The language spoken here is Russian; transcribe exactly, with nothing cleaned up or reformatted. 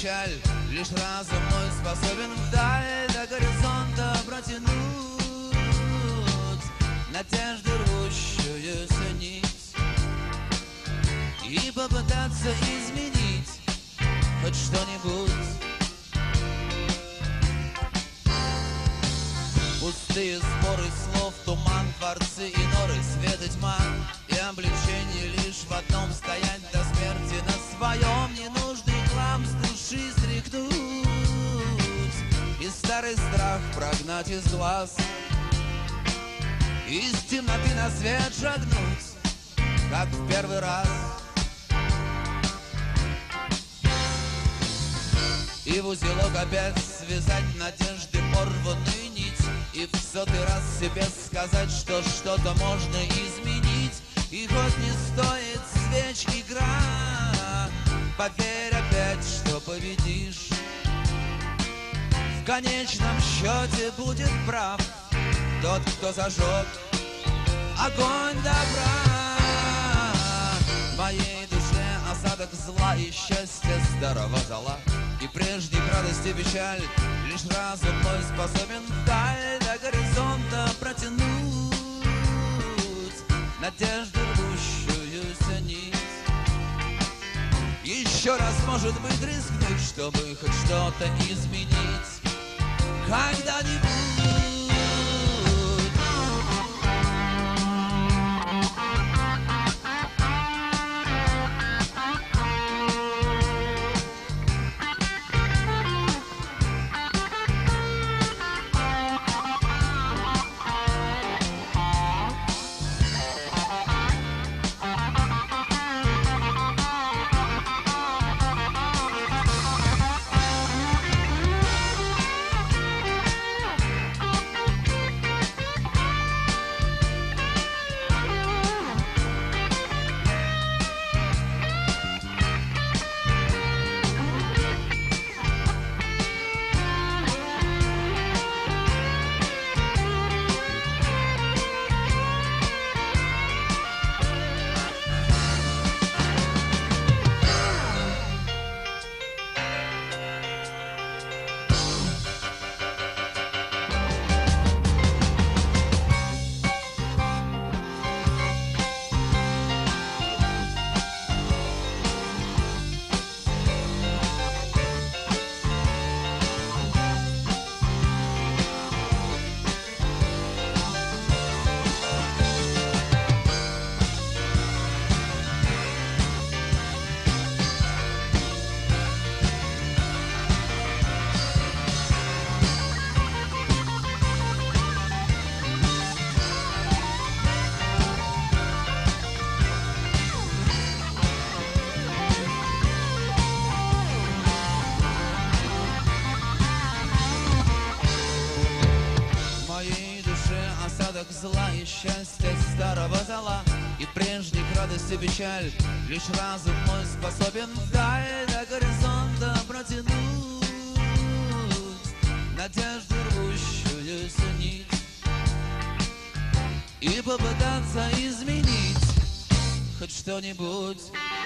печаль. Лишь разум мой способен вдаль до горизонта протянуть надежды, рвущуюся нить, и попытаться изменить хоть что-нибудь. Пустые споры слов, туман, дворцы и норы, свет и тьма, и облегчение лишь в одном: стоять до смерти на своем. Ненужный хлам с души стряхнуть и старый страх прогнать из глаз, из темноты на свет шагнуть, как в первый раз. И в узелок опять связать надежды порванную нить, и в сотый раз себе сказать, что что-то можно изменить. И хоть не стоит свеч игра, поверь опять, что победишь. В конечном счете будет прав тот, кто зажег огонь добра. В моей душе осадок зла и счастья старого зола, и прежних радости печаль. Лишь разум мой способен вдаль до горизонта протянуть надежду, рвущуюся нить. Еще раз, может быть, рискнуть, чтобы хоть что-то изменить когда-нибудь. Осадок зла и счастья старого зола, и прежних радости печаль. Лишь разум мой способен вдаль до горизонта протянуть надежду, рвущуюся нить, и попытаться изменить хоть что-нибудь.